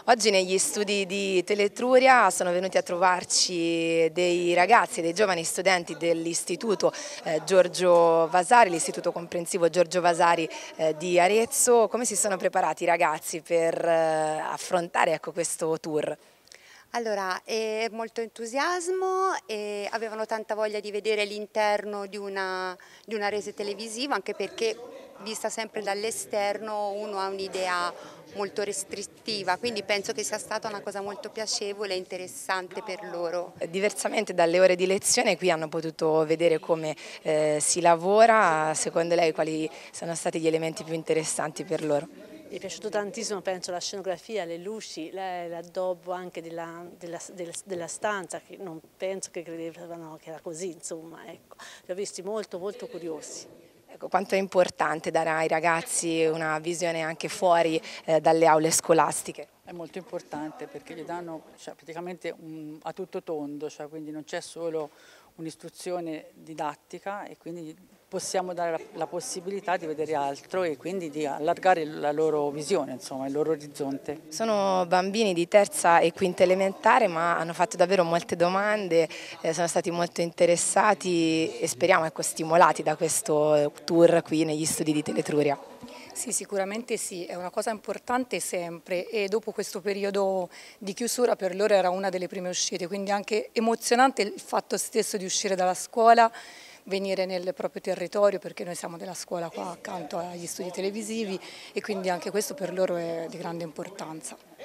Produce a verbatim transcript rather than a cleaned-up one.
Oggi negli studi di Teletruria sono venuti a trovarci dei ragazzi, dei giovani studenti dell'istituto eh, Giorgio Vasari, l'istituto comprensivo Giorgio Vasari eh, di Arezzo. Come si sono preparati i ragazzi per eh, affrontare ecco, questo tour? Allora, eh, molto entusiasmo, e avevano tanta voglia di vedere l'interno di una, di una rete televisiva, anche perché vista sempre dall'esterno uno ha un'idea molto restrittiva, quindi penso che sia stata una cosa molto piacevole e interessante per loro. Diversamente dalle ore di lezione, qui hanno potuto vedere come eh, si lavora. Secondo lei quali sono stati gli elementi più interessanti per loro? Mi è piaciuto tantissimo, penso, la scenografia, le luci, l'addobbo anche della, della, della, della stanza, che non penso che credevano che era così, insomma, ecco. Li ho visti molto, molto curiosi. Ecco, quanto è importante dare ai ragazzi una visione anche fuori eh, dalle aule scolastiche? È molto importante perché gli danno cioè, praticamente un, a tutto tondo, cioè, quindi non c'è solo un'istruzione didattica e quindi possiamo dare la, la possibilità di vedere altro e quindi di allargare la loro visione, insomma, il loro orizzonte. Sono bambini di terza e quinta elementare, ma hanno fatto davvero molte domande, eh, sono stati molto interessati e speriamo ecco, stimolati da questo tour qui negli studi di Teletruria. Sì, sicuramente sì, è una cosa importante sempre e dopo questo periodo di chiusura per loro era una delle prime uscite, quindi anche emozionante il fatto stesso di uscire dalla scuola, venire nel proprio territorio, perché noi siamo della scuola qua accanto agli studi televisivi e quindi anche questo per loro è di grande importanza.